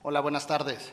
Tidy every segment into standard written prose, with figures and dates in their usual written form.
Hola, buenas tardes.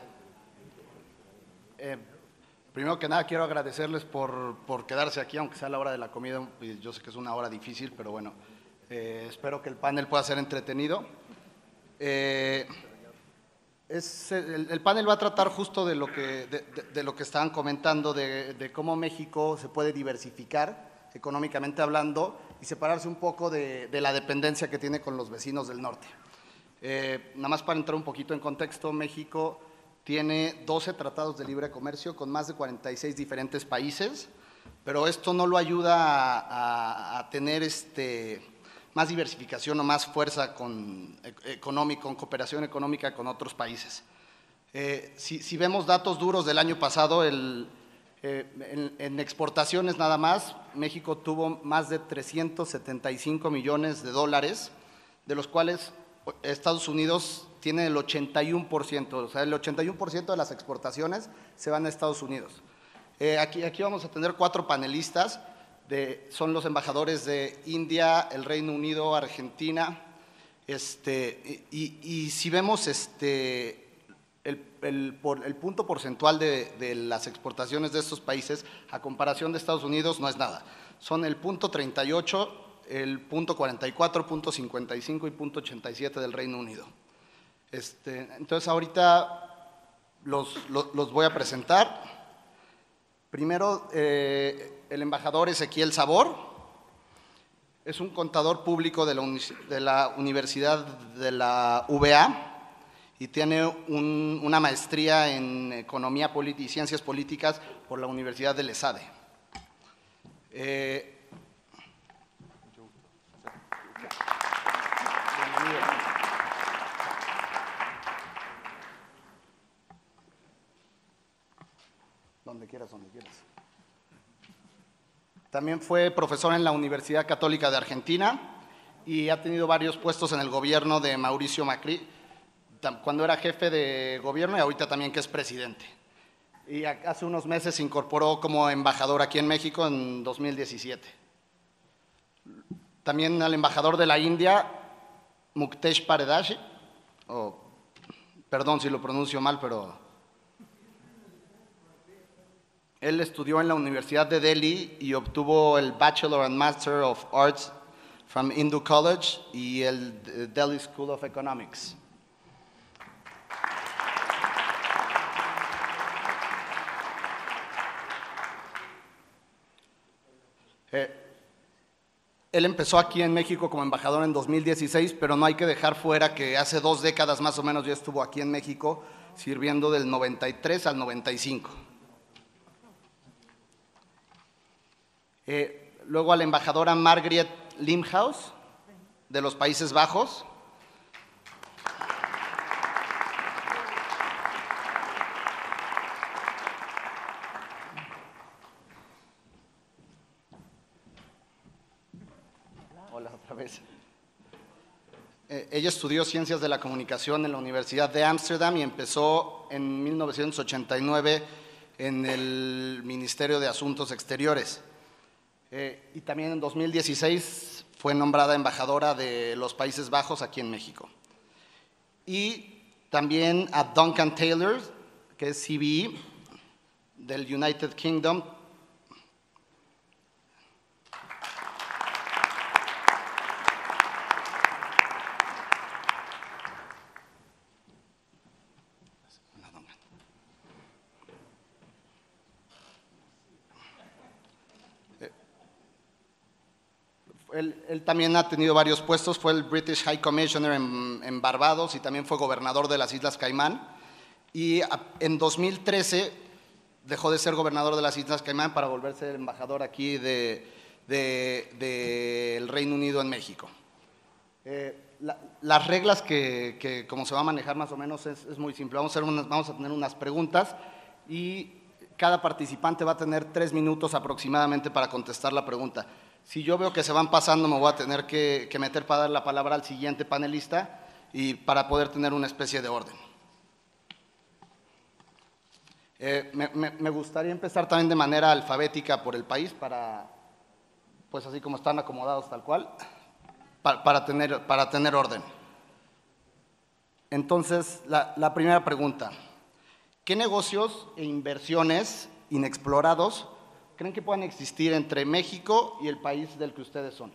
Primero que nada quiero agradecerles por quedarse aquí, aunque sea la hora de la comida. Yo sé que es una hora difícil, pero bueno, espero que el panel pueda ser entretenido. El panel va a tratar justo de lo que estaban comentando, de cómo México se puede diversificar económicamente hablando y separarse un poco de la dependencia que tiene con los vecinos del norte. Nada más para entrar un poquito en contexto, México tiene 12 tratados de libre comercio con más de 46 diferentes países, pero esto no lo ayuda a tener más diversificación o más fuerza con cooperación económica con otros países. Si vemos datos duros del año pasado, en exportaciones nada más, México tuvo más de 375 millones de dólares, de los cuales Estados Unidos tiene el 81%, o sea, el 81% de las exportaciones se van a Estados Unidos. Aquí vamos a tener 4 panelistas, son los embajadores de India, el Reino Unido, Argentina, y si vemos el punto porcentual de las exportaciones de estos países a comparación de Estados Unidos no es nada, son el punto 38, el punto 44, punto 55 y punto 87 del Reino Unido. Entonces ahorita los voy a presentar. Primero, el embajador Ezequiel Sabor es un contador público de la Universidad de la UVA y tiene una maestría en Economía y Ciencias Políticas por la Universidad del ESADE. Donde quieras. También fue profesor en la Universidad Católica de Argentina y ha tenido varios puestos en el gobierno de Mauricio Macri, cuando era jefe de gobierno y ahorita también que es presidente. Y hace unos meses se incorporó como embajador aquí en México en 2017. También al embajador de la India, Muktesh Paredashi, perdón si lo pronuncio mal, pero él estudió en la Universidad de Delhi y obtuvo el Bachelor and Master of Arts from Hindu College y el Delhi School of Economics. Él empezó aquí en México como embajador en 2016, pero no hay que dejar fuera que hace 2 décadas más o menos ya estuvo aquí en México sirviendo del 93 al 95. Luego a la embajadora Margriet Limhaus, de los Países Bajos. Hola, otra vez. Ella estudió Ciencias de la Comunicación en la Universidad de Ámsterdam y empezó en 1989 en el Ministerio de Asuntos Exteriores. Y también en 2016 fue nombrada embajadora de los Países Bajos aquí en México. Y también a Duncan Taylor, que es CBE del United Kingdom. Él también ha tenido varios puestos, fue el British High Commissioner en Barbados y también fue gobernador de las Islas Caimán. Y en 2013 dejó de ser gobernador de las Islas Caimán para volverse embajador aquí del Reino Unido en México. Las reglas que como se va a manejar más o menos es muy simple. Vamos a tener unas preguntas y cada participante va a tener 3 minutos aproximadamente para contestar la pregunta. Si yo veo que se van pasando, me voy a tener que meter para dar la palabra al siguiente panelista y para poder tener una especie de orden. Me gustaría empezar también de manera alfabética por el país, pues así como están acomodados tal cual, para tener orden. Entonces, la primera pregunta, ¿qué negocios e inversiones inexplorados creen que puedan existir entre México y el país del que ustedes son?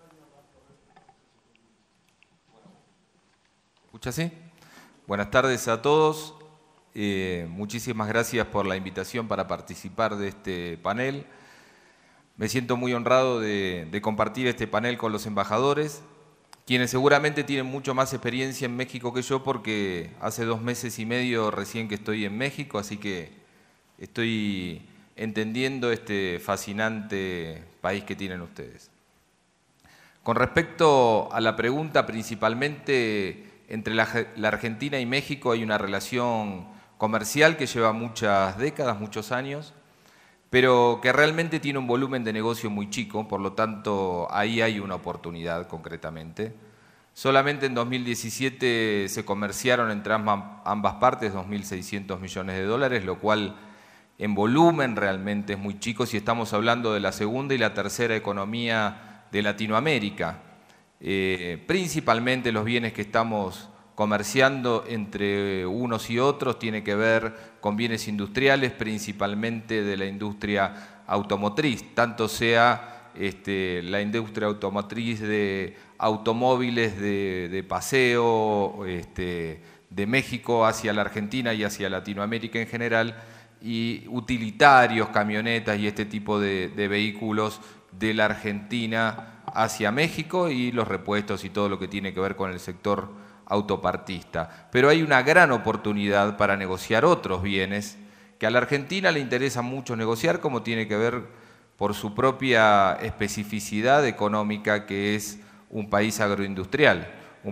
¿Escucha así? Buenas tardes a todos. Muchísimas gracias por la invitación para participar de este panel. Me siento muy honrado de compartir este panel con los embajadores, quienes seguramente tienen mucho más experiencia en México que yo, porque hace 2 meses y medio recién que estoy en México, así que estoy entendiendo este fascinante país que tienen ustedes. Con respecto a la pregunta, principalmente entre la Argentina y México hay una relación comercial que lleva muchas décadas, muchos años, pero que realmente tiene un volumen de negocio muy chico, por lo tanto ahí hay una oportunidad concretamente. Solamente en 2017 se comerciaron entre ambas partes 2.600 millones de dólares, lo cual en volumen realmente es muy chico si estamos hablando de la segunda y la tercera economía de Latinoamérica. Principalmente los bienes que estamos comerciando entre unos y otros tiene que ver con bienes industriales, principalmente de la industria automotriz, tanto sea la industria automotriz de automóviles de paseo de México hacia la Argentina y hacia Latinoamérica en general, y utilitarios, camionetas y este tipo de vehículos de la Argentina hacia México, y los repuestos y todo lo que tiene que ver con el sector autopartista. Pero hay una gran oportunidad para negociar otros bienes que a la Argentina le interesa mucho negociar, como tiene que ver por su propia especificidad económica, que es un país agroindustrial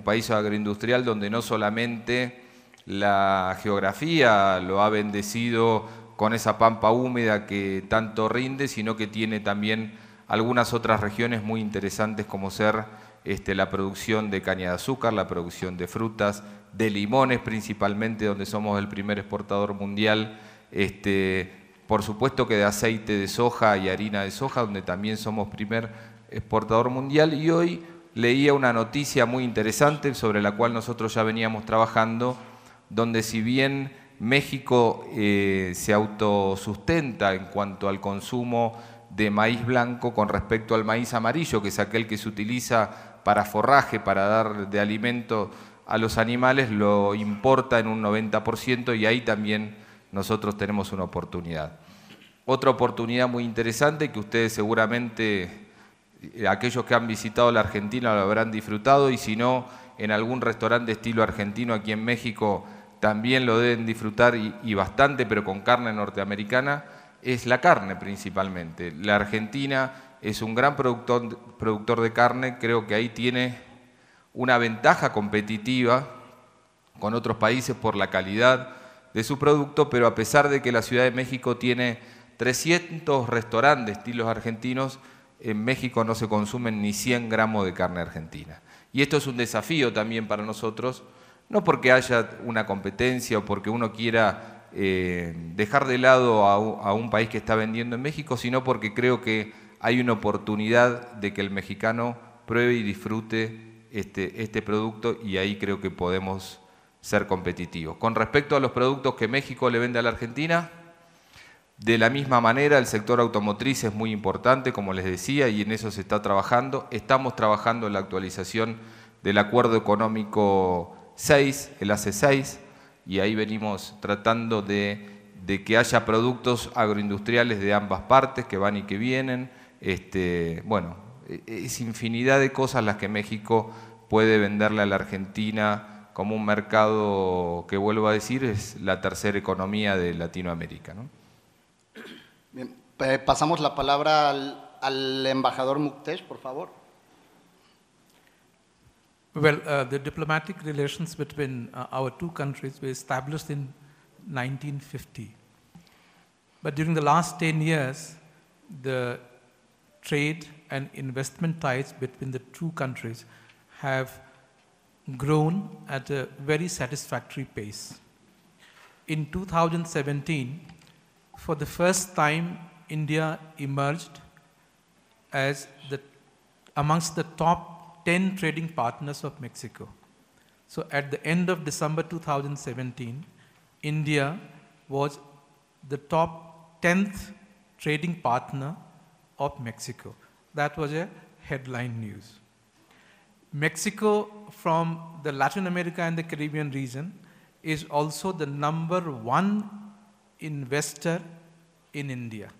donde no solamente la geografía lo ha bendecido con esa pampa húmeda que tanto rinde, sino que tiene también algunas otras regiones muy interesantes, como ser la producción de caña de azúcar, la producción de frutas, de limones principalmente, donde somos el primer exportador mundial, por supuesto que de aceite de soja y harina de soja, donde también somos primer exportador mundial. Y hoy leía una noticia muy interesante sobre la cual nosotros ya veníamos trabajando, donde si bien México se autosustenta en cuanto al consumo de maíz blanco con respecto al maíz amarillo, que es aquel que se utiliza para forraje, para dar de alimento a los animales, lo importa en un 90%, y ahí también nosotros tenemos una oportunidad. Otra oportunidad muy interesante que ustedes seguramente, aquellos que han visitado la Argentina lo habrán disfrutado, y si no, en algún restaurante estilo argentino aquí en México también lo deben disfrutar y bastante, pero con carne norteamericana, es la carne principalmente. La Argentina es un gran productor de carne, creo que ahí tiene una ventaja competitiva con otros países por la calidad de su producto, pero a pesar de que la Ciudad de México tiene 300 restaurantes estilos argentinos, en México no se consumen ni 100 gramos de carne argentina. Y esto es un desafío también para nosotros, no porque haya una competencia o porque uno quiera dejar de lado a un país que está vendiendo en México, sino porque creo que hay una oportunidad de que el mexicano pruebe y disfrute este producto, y ahí creo que podemos ser competitivos. Con respecto a los productos que México le vende a la Argentina, de la misma manera el sector automotriz es muy importante, como les decía, y en eso se está trabajando. Estamos trabajando en la actualización del Acuerdo Económico 6, el AC6, y ahí venimos tratando de que haya productos agroindustriales de ambas partes que van y que vienen. Bueno, es infinidad de cosas las que México puede venderle a la Argentina como un mercado que, vuelvo a decir, es la tercera economía de Latinoamérica, ¿no? Bien, pasamos la palabra al embajador Muktesh, por favor. Well, the diplomatic relations between our two countries were established in 1950. But during the last 10 years, the trade and investment ties between the two countries have grown at a very satisfactory pace. In 2017, for the first time, India emerged as amongst the top 10 trading partners of Mexico. So at the end of December 2017, India was the top 10th trading partner of Mexico. That was a headline news. Mexico, from the Latin America and the Caribbean region, is also the #1 investor in India.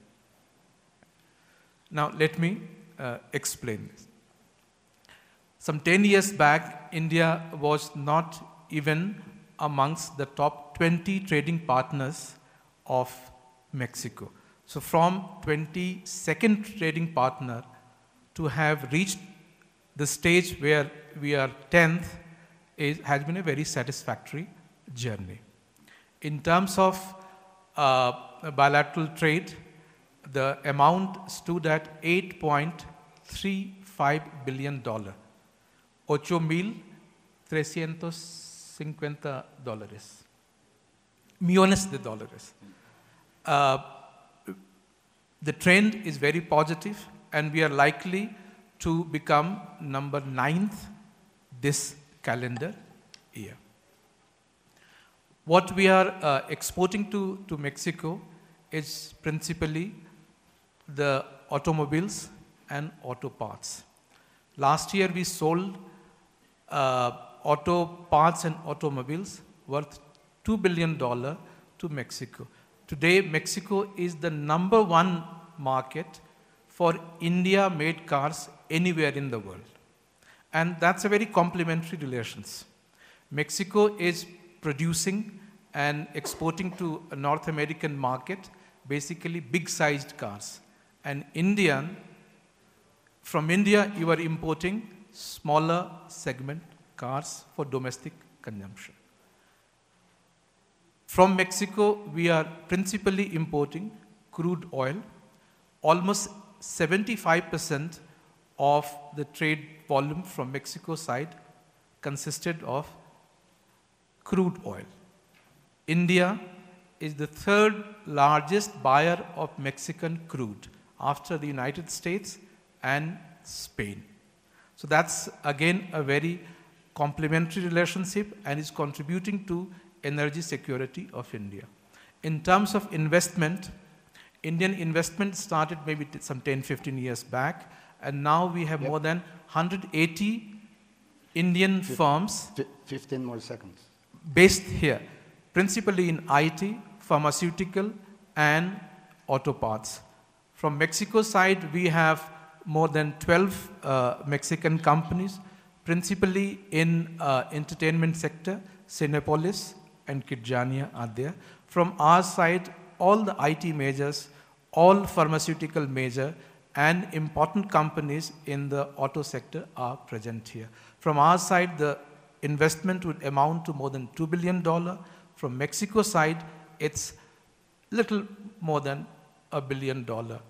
Now let me explain this. Some 10 years back, India was not even amongst the top 20 trading partners of Mexico. So from 22nd trading partner to have reached the stage where we are 10th has been a very satisfactory journey. In terms of bilateral trade, the amount stood at $8.35 billion. $8,350 millones de dólares. The trend is very positive, and we are likely to become number 9th this calendar year. What we are exporting to Mexico is principally the automobiles and auto parts. Last year we sold auto parts and automobiles worth $2 billion to Mexico. Today, Mexico is the #1 market for India-made cars anywhere in the world. And that's a very complementary relations. Mexico is producing and exporting to a North American market basically big-sized cars. And from India, you are importing smaller segment cars for domestic consumption. From Mexico, we are principally importing crude oil. Almost 75% of the trade volume from Mexico side consisted of crude oil. India is the 3rd largest buyer of Mexican crude after the United States and Spain. So that's again a very complementary relationship and is contributing to energy security of India. In terms of investment, Indian investment started maybe some 10-15 years back, and now we have more than 180 Indian firms 15 more seconds. Based here, principally in IT, pharmaceutical, and auto parts. From Mexico side, we have more than 12 Mexican companies, principally in entertainment sector. Cinepolis and Kidjania are there. From our side, all the IT majors, all pharmaceutical major, and important companies in the auto sector are present here. From our side, the investment would amount to more than $2 billion. From Mexico side, it's little more than $1 billion.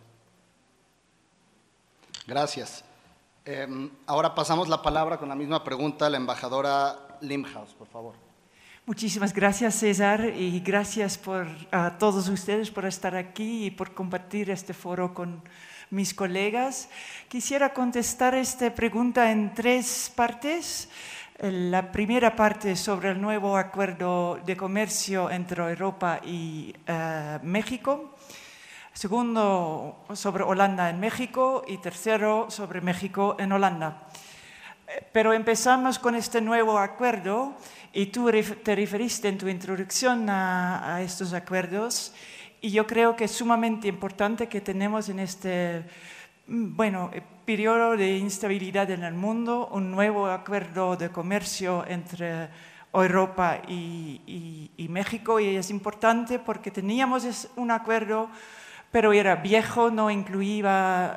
Gracias. Ahora pasamos la palabra con la misma pregunta a la embajadora Limhaus, por favor. Muchísimas gracias, César, y gracias a todos ustedes por estar aquí y por compartir este foro con mis colegas. Quisiera contestar esta pregunta en 3 partes. La primera parte sobre el nuevo acuerdo de comercio entre Europa y México. Segundo, sobre Holanda en México. Y tercero, sobre México en Holanda. Pero empezamos con este nuevo acuerdo y tú te referiste en tu introducción a estos acuerdos y yo creo que es sumamente importante que tenemos en este periodo de instabilidad en el mundo un nuevo acuerdo de comercio entre Europa y México, y es importante porque teníamos un acuerdo pero era viejo, no incluía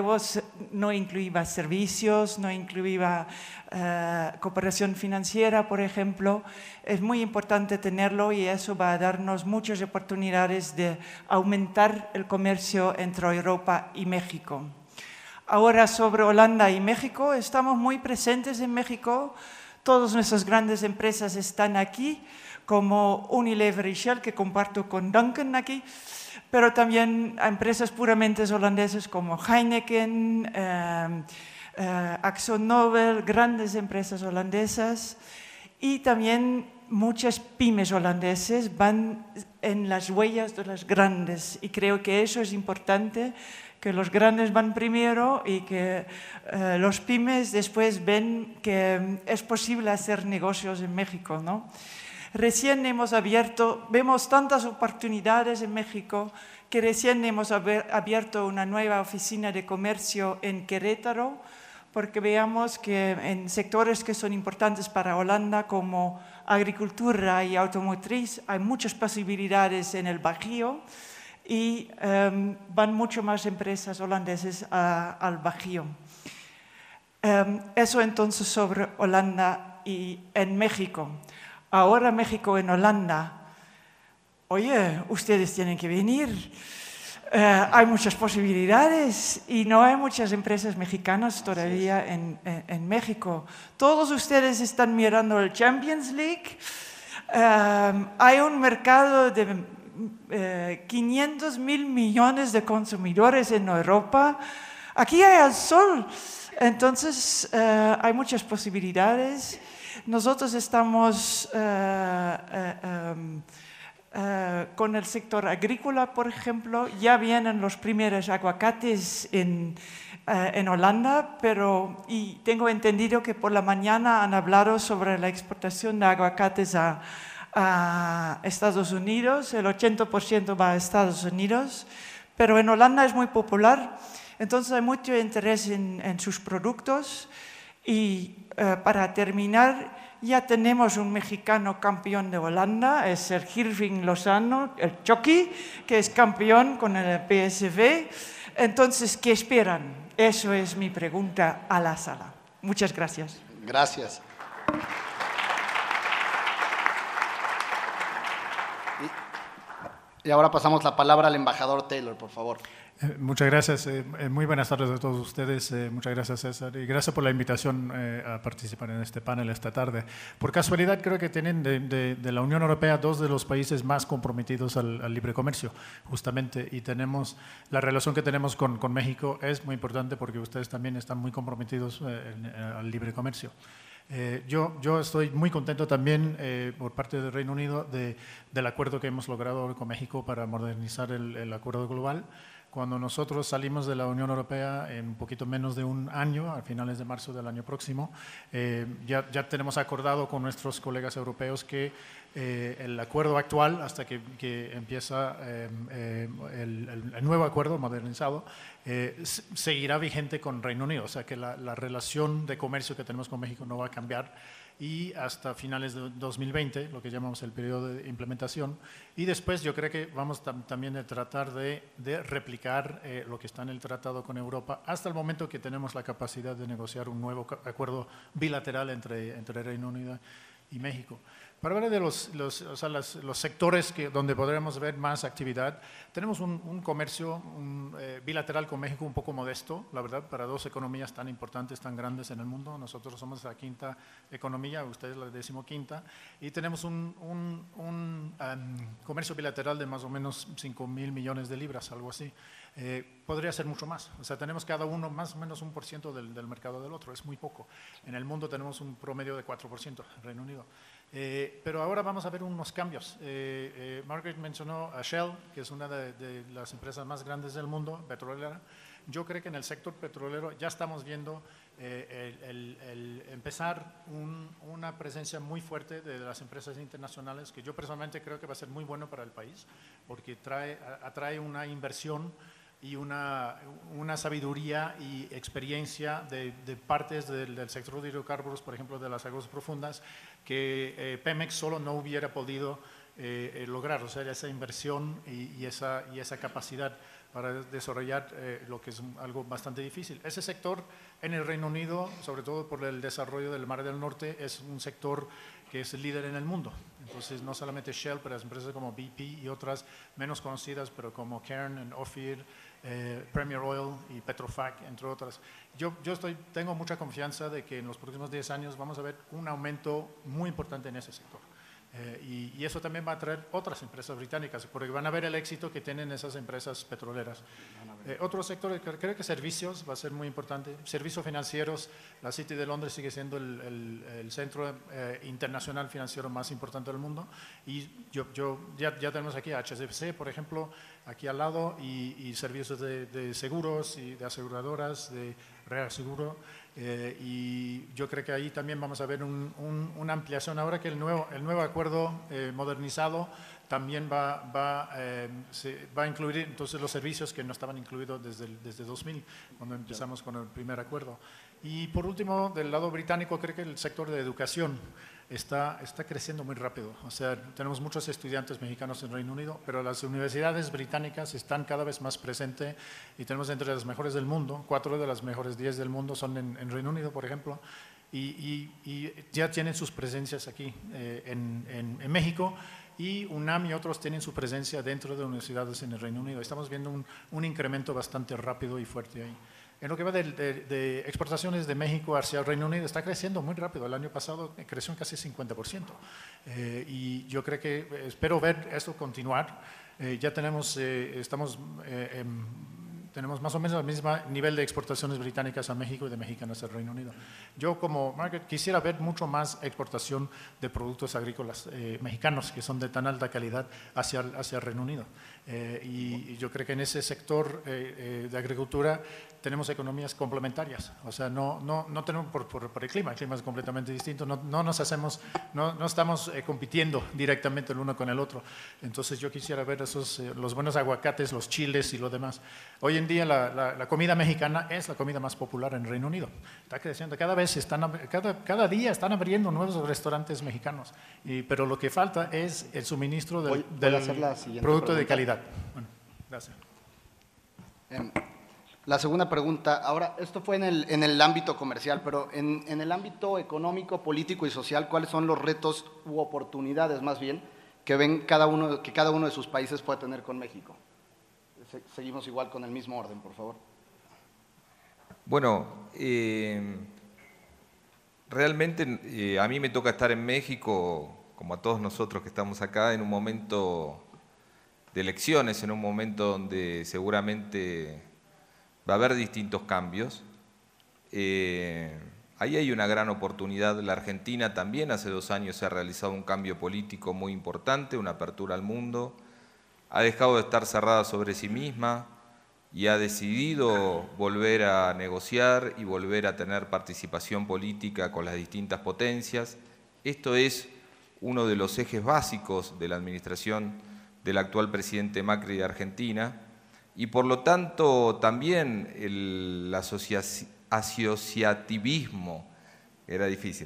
servicios, no incluía cooperación financiera, por ejemplo. Es muy importante tenerlo y eso va a darnos muchas oportunidades de aumentar el comercio entre Europa y México. Ahora sobre Holanda y México, estamos muy presentes en México. Todas nuestras grandes empresas están aquí, como Unilever y Shell, que comparto con Duncan aquí. Pero también a empresas puramente holandesas como Heineken, AkzoNobel, grandes empresas holandesas. Y también muchas pymes holandeses van en las huellas de las grandes y creo que eso es importante, que los grandes van primero y que los pymes después ven que es posible hacer negocios en México, ¿no? Recién hemos abierto, vemos tantas oportunidades en México que recién hemos abierto una nueva oficina de comercio en Querétaro, porque veamos que en sectores que son importantes para Holanda, como agricultura y automotriz, hay muchas posibilidades en el Bajío y van mucho más empresas holandesas al Bajío. Eso entonces sobre Holanda y en México. Ahora México en Holanda. Oye, ustedes tienen que venir. Hay muchas posibilidades y no hay muchas empresas mexicanas todavía en México. Todos ustedes están mirando el Champions League. Hay un mercado de 500 mil millones de consumidores en Europa. Aquí hay el sol. Entonces, hay muchas posibilidades. Nosotros estamos con el sector agrícola, por ejemplo, ya vienen los primeros aguacates en Holanda, y tengo entendido que por la mañana han hablado sobre la exportación de aguacates a Estados Unidos, el 80% va a Estados Unidos, pero en Holanda es muy popular, entonces hay mucho interés en sus productos y para terminar, ya tenemos un mexicano campeón de Holanda, es el Irving Lozano, el Chucky, que es campeón con el PSV. Entonces, ¿qué esperan? Eso es mi pregunta a la sala. Muchas gracias. Gracias. Y ahora pasamos la palabra al embajador Taylor, por favor. Muchas gracias. Muy buenas tardes a todos ustedes. Muchas gracias, César. Y gracias por la invitación a participar en este panel esta tarde. Por casualidad, creo que tienen de la Unión Europea dos de los países más comprometidos al libre comercio, justamente. Y tenemos la relación que tenemos con México es muy importante porque ustedes también están muy comprometidos al libre comercio. Yo estoy muy contento también por parte del Reino Unido del acuerdo que hemos logrado con México para modernizar el acuerdo global. Cuando nosotros salimos de la Unión Europea en un poquito menos de un año, a finales de marzo del año próximo, ya tenemos acordado con nuestros colegas europeos que el acuerdo actual, hasta que empieza el nuevo acuerdo modernizado, seguirá vigente con Reino Unido. O sea que la relación de comercio que tenemos con México no va a cambiar y hasta finales de 2020, lo que llamamos el periodo de implementación. Y después yo creo que vamos también a tratar de replicar lo que está en el tratado con Europa hasta el momento que tenemos la capacidad de negociar un nuevo acuerdo bilateral entre Reino Unido y México. Para hablar de los sectores donde podremos ver más actividad, tenemos un comercio bilateral con México un poco modesto, la verdad, para dos economías tan importantes, tan grandes en el mundo. Nosotros somos la quinta economía, ustedes la 15ª, y tenemos un comercio bilateral de más o menos 5.000 millones de libras, algo así. Podría ser mucho más, o sea, tenemos cada uno más o menos 1% del mercado del otro, es muy poco. En el mundo tenemos un promedio de 4%, Reino Unido. Pero ahora vamos a ver unos cambios. Margaret mencionó a Shell, que es una de las empresas más grandes del mundo, petrolera. Yo creo que en el sector petrolero ya estamos viendo el empezar una presencia muy fuerte de las empresas internacionales, que yo personalmente creo que va a ser muy bueno para el país, porque atrae una inversión y una sabiduría y experiencia de partes del sector de hidrocarburos, por ejemplo, de las aguas profundas, que Pemex solo no hubiera podido lograr, o sea, esa inversión y esa capacidad para desarrollar lo que es algo bastante difícil. Ese sector en el Reino Unido, sobre todo por el desarrollo del Mar del Norte, es un sector que es el líder en el mundo. Entonces, no solamente Shell, pero las empresas como BP y otras menos conocidas, pero como Cairn, Ophir, Premier Oil y Petrofac, entre otras. Yo tengo mucha confianza de que en los próximos 10 años vamos a ver un aumento muy importante en ese sector. Y eso también va a atraer otras empresas británicas, porque van a ver el éxito que tienen esas empresas petroleras. Otro sector, creo que servicios va a ser muy importante. Servicios financieros, la City de Londres sigue siendo el centro internacional financiero más importante del mundo. Y ya tenemos aquí a HSBC, por ejemplo, aquí al lado, y servicios de seguros y de aseguradoras, de reaseguro. Y yo creo que ahí también vamos a ver una ampliación. Ahora que el nuevo acuerdo modernizado también va a incluir entonces los servicios que no estaban incluidos desde 2000, cuando empezamos con el primer acuerdo. Y por último, del lado británico, creo que el sector de educación está creciendo muy rápido. O sea, tenemos muchos estudiantes mexicanos en Reino Unido, pero las universidades británicas están cada vez más presentes y tenemos entre las mejores del mundo. 4 de las mejores 10 del mundo son en Reino Unido, por ejemplo, y ya tienen sus presencias aquí en México. Y UNAM y otros tienen su presencia dentro de universidades en el Reino Unido. Estamos viendo un incremento bastante rápido y fuerte ahí. En lo que va de exportaciones de México hacia el Reino Unido, está creciendo muy rápido. El año pasado creció en casi 50%. Y yo creo que espero ver esto continuar. Ya tenemos más o menos el mismo nivel de exportaciones británicas a México y de mexicanas al Reino Unido. Yo como Margaret quisiera ver mucho más exportación de productos agrícolas mexicanos que son de tan alta calidad hacia el Reino Unido. Y yo creo que en ese sector de agricultura tenemos economías complementarias. O sea, no tenemos por el clima es completamente distinto. No estamos compitiendo directamente el uno con el otro. Entonces yo quisiera ver los buenos aguacates, los chiles y lo demás. Hoy en día la comida mexicana es la comida más popular en Reino Unido. Está creciendo. Cada día están abriendo nuevos restaurantes mexicanos. Pero lo que falta es el suministro del producto de calidad. Bueno, gracias. La segunda pregunta, ahora, esto fue en el ámbito comercial, pero en el ámbito económico, político y social, ¿cuáles son los retos u oportunidades, más bien, que ven cada uno de sus países puede tener con México? Seguimos igual con el mismo orden, por favor. Bueno, realmente a mí me toca estar en México, como a todos nosotros que estamos acá, en un momento de elecciones, en un momento donde seguramente va a haber distintos cambios. Ahí hay una gran oportunidad. La Argentina también hace 2 años se ha realizado un cambio político muy importante, una apertura al mundo. Ha dejado de estar cerrada sobre sí misma y ha decidido volver a negociar y volver a tener participación política con las distintas potencias. Esto es uno de los ejes básicos de la administración del actual presidente Macri de Argentina. Y por lo tanto también el asociativismo, era difícil,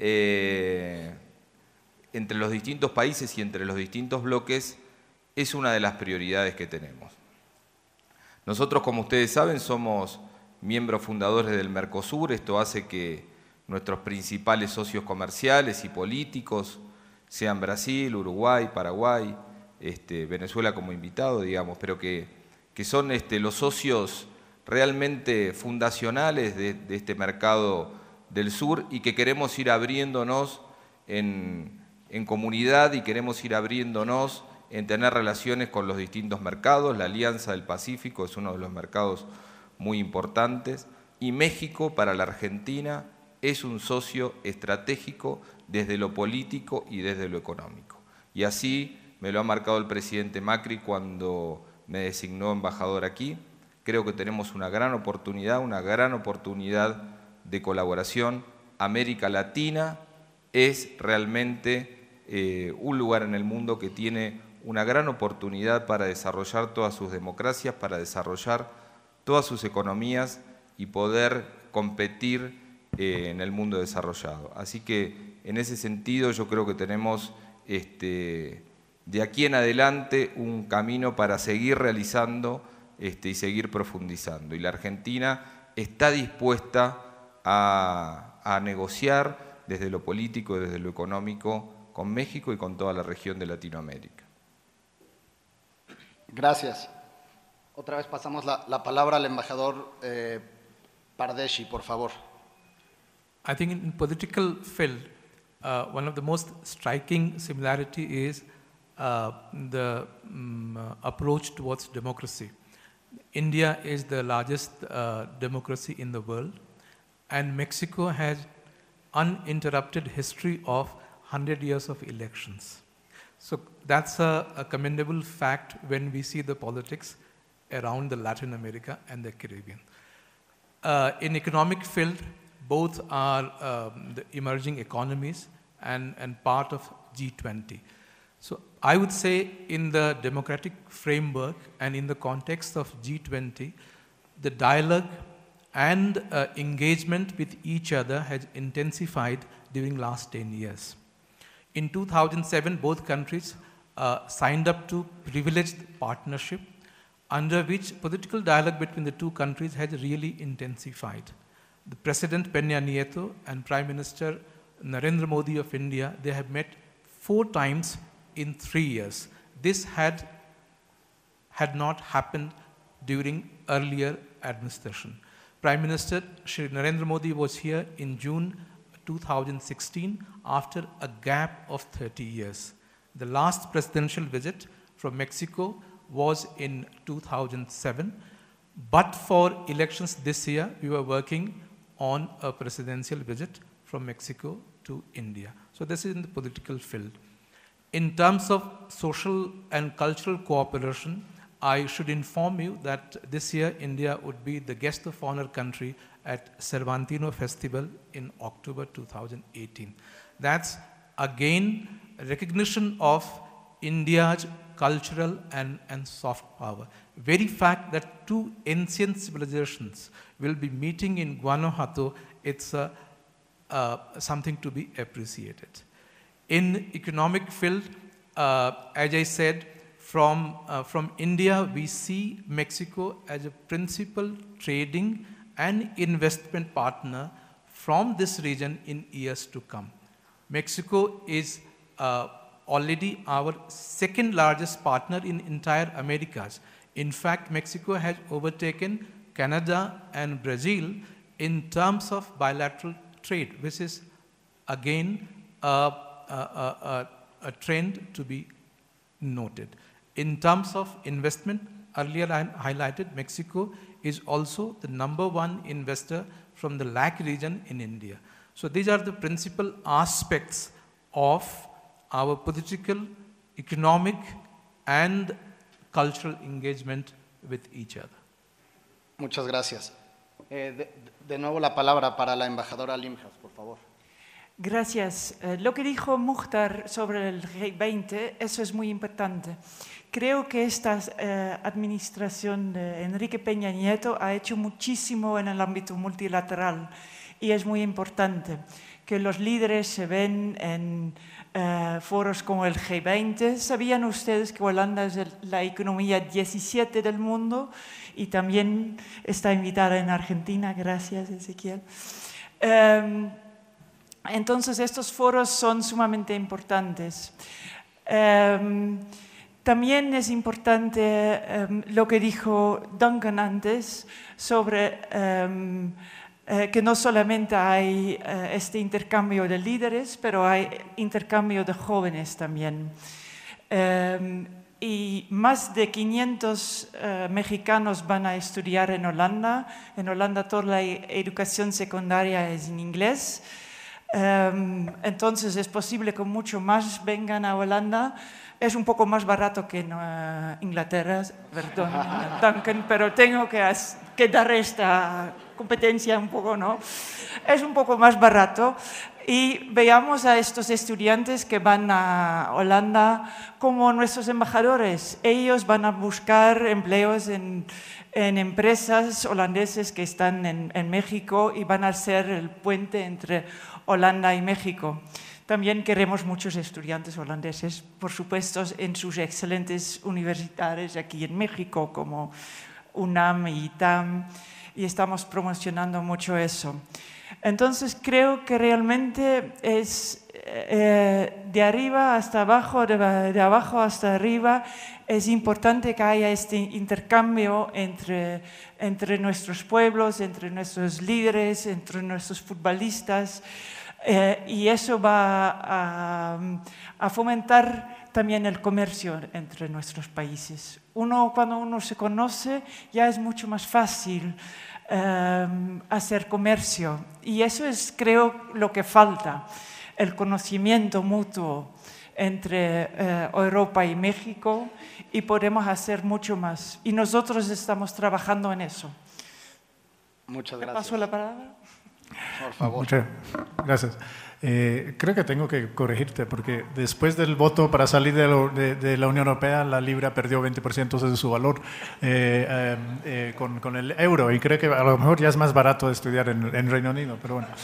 entre los distintos países y entre los distintos bloques es una de las prioridades que tenemos. Nosotros, como ustedes saben, somos miembros fundadores del Mercosur. Esto hace que nuestros principales socios comerciales y políticos sean Brasil, Uruguay, Paraguay, Venezuela como invitado, digamos, pero que son los socios realmente fundacionales de este mercado del sur y que queremos ir abriéndonos en comunidad y queremos ir abriéndonos en tener relaciones con los distintos mercados. La Alianza del Pacífico es uno de los mercados muy importantes y México para la Argentina es un socio estratégico desde lo político y desde lo económico. Y así me lo ha marcado el presidente Macri cuando me designó embajador aquí. Creo que tenemos una gran oportunidad de colaboración. América Latina es realmente un lugar en el mundo que tiene una gran oportunidad para desarrollar todas sus democracias, para desarrollar todas sus economías y poder competir en el mundo desarrollado. Así que en ese sentido yo creo que tenemos de aquí en adelante un camino para seguir realizando y seguir profundizando. Y la Argentina está dispuesta a negociar desde lo político y desde lo económico con México y con toda la región de Latinoamérica. Gracias. Otra vez pasamos la palabra al embajador Pardesi, por favor. I think in political field, one of the most striking similarity is the approach towards democracy. India is the largest democracy in the world, and Mexico has uninterrupted history of 100 years of elections. So that's a commendable fact when we see the politics around the Latin America and the Caribbean. In economic field, both are the emerging economies and part of G20. So I would say in the democratic framework and in the context of G20, the dialogue and engagement with each other has intensified during last 10 years. In 2007, both countries signed up to privileged partnership under which political dialogue between the two countries has really intensified. The President Peña Nieto and Prime Minister Narendra Modi of India, they have met 4 times in 3 years. This had not happened during earlier administration. Prime Minister Shri Narendra Modi was here in June 2016 after a gap of 30 years. The last presidential visit from Mexico was in 2007, but for elections this year, we were working on a presidential visit from Mexico to India. So this is in the political field. In terms of social and cultural cooperation, I should inform you that this year India would be the guest of honor country at Cervantino Festival in October 2018. That's again a recognition of India's cultural and soft power. Very fact that 2 ancient civilizations will be meeting in Guanajuato, it's something to be appreciated. In economic field, as I said, from India, we see Mexico as a principal trading and investment partner from this region in years to come. Mexico is already our second largest partner in entire Americas. In fact, Mexico has overtaken Canada and Brazil in terms of bilateral trade, which is again a trend to be noted. In terms of investment, earlier I highlighted Mexico is also the #1 investor from the LAC region in India. So these are the principal aspects of our political, economic, and cultural engagement with each other. Muchas gracias. De nuevo la palabra para la embajadora Limjas, por favor. Gracias. Lo que dijo Mukhtar sobre el G20, eso es muy importante. Creo que esta administración de Enrique Peña Nieto ha hecho muchísimo en el ámbito multilateral y es muy importante que los líderes se ven en foros como el G20. ¿Sabían ustedes que Holanda es la economía 17 del mundo y también está invitada en Argentina? Gracias, Ezequiel. Entonces, estos foros son sumamente importantes. También es importante lo que dijo Duncan antes sobre que no solamente hay este intercambio de líderes, pero hay intercambio de jóvenes también. Y más de 500 mexicanos van a estudiar en Holanda. En Holanda toda la educación secundaria es en inglés. Entonces es posible que mucho más vengan a Holanda. Es un poco más barato que en Inglaterra, perdón, Duncan, pero tengo que dar esta competencia un poco, ¿no? Es un poco más barato. Y veamos a estos estudiantes que van a Holanda como nuestros embajadores. Ellos van a buscar empleos en empresas holandeses que están en México y van a ser el puente entre Holanda y México. También queremos muchos estudiantes holandeses, por supuesto, en sus excelentes universidades aquí en México, como UNAM y ITAM, y estamos promocionando mucho eso. Entonces, creo que realmente es de arriba hasta abajo, de abajo hasta arriba, es importante que haya este intercambio entre nuestros pueblos, entre nuestros líderes, entre nuestros futbolistas. Y eso va a fomentar también el comercio entre nuestros países. Cuando uno se conoce, ya es mucho más fácil hacer comercio. Y eso es, creo, lo que falta, el conocimiento mutuo entre Europa y México, y podemos hacer mucho más. Y nosotros estamos trabajando en eso. Muchas ¿Me gracias. paso la palabra? Por favor. Muchas gracias. Creo que tengo que corregirte, porque después del voto para salir de la Unión Europea, la libra perdió 20% de su valor con el euro, y creo que a lo mejor ya es más barato estudiar en Reino Unido, pero bueno.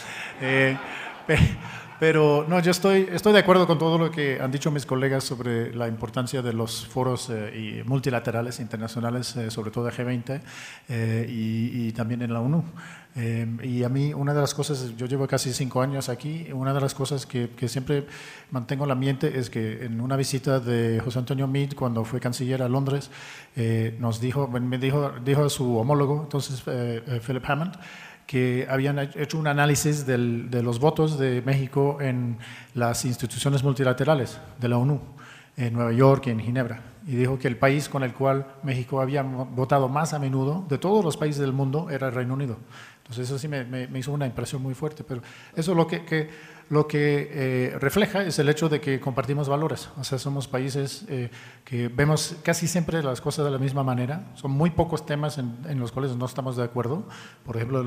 Pero no, yo estoy de acuerdo con todo lo que han dicho mis colegas sobre la importancia de los foros y multilaterales internacionales, sobre todo de G20 y también en la ONU. Y a mí una de las cosas, yo llevo casi 5 años aquí, una de las cosas que siempre mantengo en la mente es que en una visita de José Antonio Meade, cuando fue canciller a Londres, me dijo a su homólogo, entonces Philip Hammond, que habían hecho un análisis de los votos de México en las instituciones multilaterales de la ONU, en Nueva York y en Ginebra. Y dijo que el país con el cual México había votado más a menudo de todos los países del mundo era el Reino Unido. Entonces eso sí me hizo una impresión muy fuerte, pero eso lo que refleja es el hecho de que compartimos valores. O sea, somos países que vemos casi siempre las cosas de la misma manera. Son muy pocos temas en los cuales no estamos de acuerdo. Por ejemplo,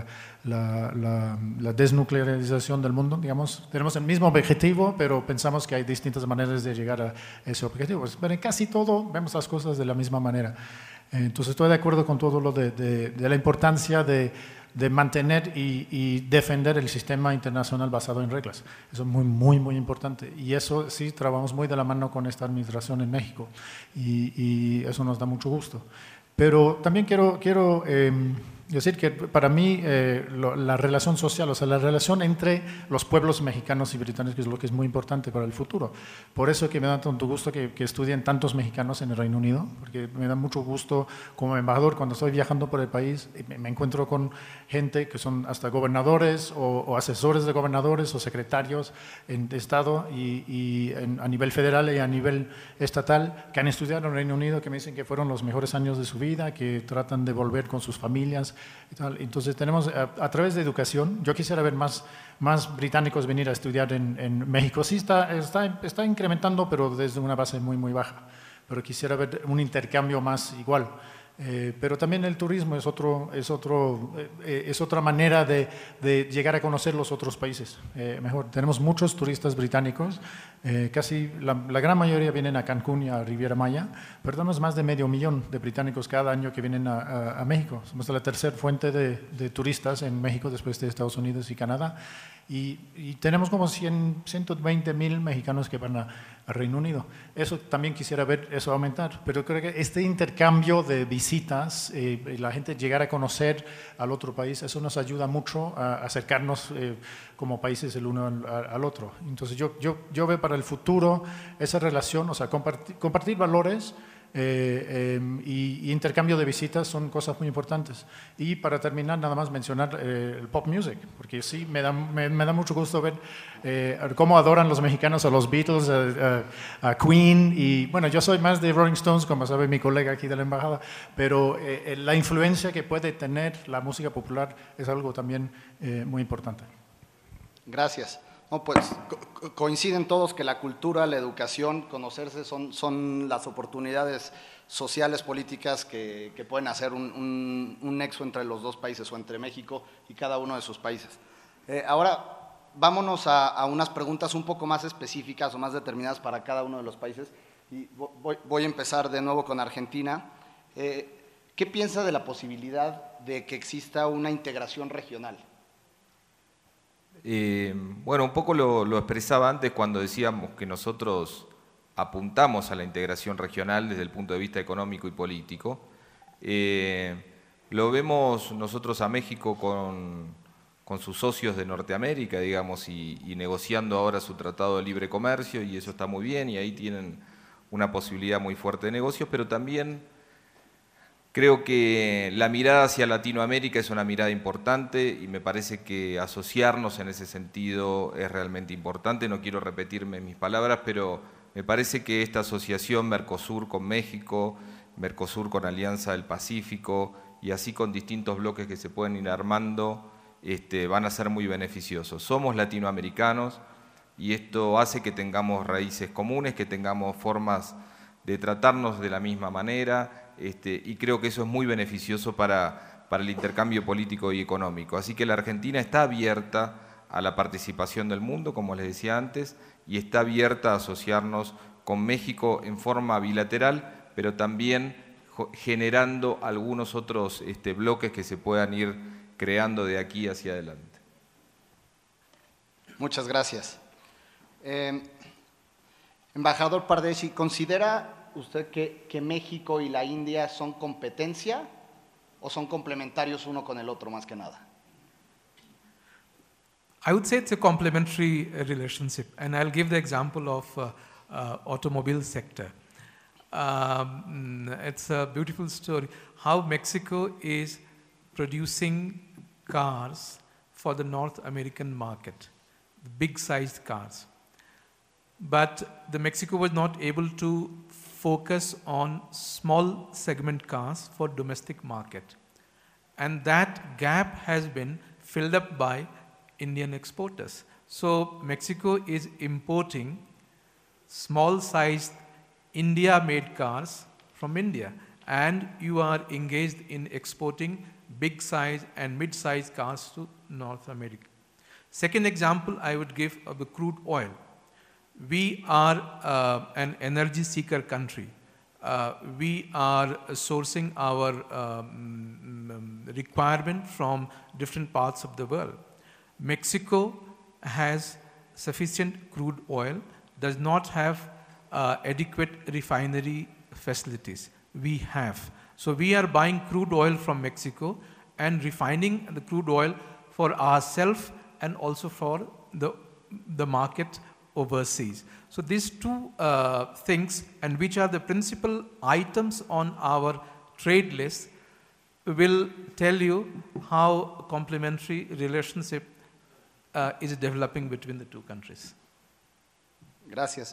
la desnuclearización del mundo. Digamos, tenemos el mismo objetivo, pero pensamos que hay distintas maneras de llegar a ese objetivo. Pero en casi todo vemos las cosas de la misma manera. Entonces estoy de acuerdo con todo lo de la importancia de mantener y defender el sistema internacional basado en reglas. Eso es muy, muy, muy importante. Y eso sí, trabajamos muy de la mano con esta administración en México. Y eso nos da mucho gusto. Pero también quiero decir que para mí la relación social, o sea, la relación entre los pueblos mexicanos y británicos es lo que es muy importante para el futuro. Por eso que me da tanto gusto que estudien tantos mexicanos en el Reino Unido, porque me da mucho gusto como embajador cuando estoy viajando por el país, me encuentro con gente que son hasta gobernadores o asesores de gobernadores o secretarios de Estado a nivel federal y a nivel estatal que han estudiado en el Reino Unido, que me dicen que fueron los mejores años de su vida, que tratan de volver con sus familias y tal. Entonces tenemos a través de educación, yo quisiera ver más británicos venir a estudiar en México. Sí está incrementando, pero desde una base muy, muy baja. Pero quisiera ver un intercambio más igual. Pero también el turismo es otra manera de llegar a conocer los otros países mejor. Tenemos muchos turistas británicos, casi la gran mayoría vienen a Cancún y a Riviera Maya, pero tenemos más de 500,000 de británicos cada año que vienen a México. Somos la tercera fuente de turistas en México después de Estados Unidos y Canadá. Y tenemos como 120,000 mexicanos que van a Reino Unido. Eso también quisiera ver eso aumentar, pero creo que este intercambio de visitas, la gente llegar a conocer al otro país, eso nos ayuda mucho a acercarnos como países el uno al otro. Entonces yo veo para el futuro esa relación, o sea, compartir valores y intercambio de visitas son cosas muy importantes. Y para terminar, nada más mencionar el pop music, porque sí, me da mucho gusto ver cómo adoran los mexicanos a los Beatles, a Queen, y bueno, yo soy más de Rolling Stones, como sabe mi colega aquí de la embajada, pero la influencia que puede tener la música popular es algo también muy importante. Gracias. No, pues coinciden todos que la cultura, la educación, conocerse son las oportunidades sociales, políticas que pueden hacer un nexo entre los dos países o entre México y cada uno de sus países. Ahora vámonos a unas preguntas un poco más específicas o más determinadas para cada uno de los países. Y voy a empezar de nuevo con Argentina. ¿Qué piensa de la posibilidad de que exista una integración regional? Bueno, un poco lo expresaba antes cuando decíamos que nosotros apuntamos a la integración regional desde el punto de vista económico y político. Lo vemos nosotros a México con sus socios de Norteamérica, digamos, y negociando ahora su tratado de libre comercio, y eso está muy bien, y ahí tienen una posibilidad muy fuerte de negocios, pero también Creo que la mirada hacia Latinoamérica es una mirada importante y me parece que asociarnos en ese sentido es realmente importante. No quiero repetirme mis palabras, pero me parece que esta asociación Mercosur con México, Mercosur con Alianza del Pacífico y así con distintos bloques que se pueden ir armando, van a ser muy beneficiosos. Somos latinoamericanos y esto hace que tengamos raíces comunes, que tengamos formas de tratarnos de la misma manera, y creo que eso es muy beneficioso para el intercambio político y económico. Así que la Argentina está abierta a la participación del mundo, como les decía antes, y está abierta a asociarnos con México en forma bilateral, pero también generando algunos otros bloques que se puedan ir creando de aquí hacia adelante. Muchas gracias. Embajador Pardesi, ¿considera usted que México y la India son competencia o son complementarios uno con el otro más que nada? I would say it's a complementary relationship, and I'll give the example of automobile sector. It's a beautiful story how Mexico is producing cars for the North American market, big-sized cars. But the Mexico was not able to focus on small segment cars for domestic market. And that gap has been filled up by Indian exporters. So Mexico is importing small-sized India-made cars from India, and you are engaged in exporting big-size and mid-size cars to North America. Second example I would give of the crude oil. We are an energy seeker country. We are sourcing our requirement from different parts of the world. Mexico has sufficient crude oil, does not have adequate refinery facilities. We have. So we are buying crude oil from Mexico and refining the crude oil for ourselves and also for the market overseas. So these two things, and which are the principal items on our trade list, will tell you how complementary relationship is developing between the two countries. Gracias.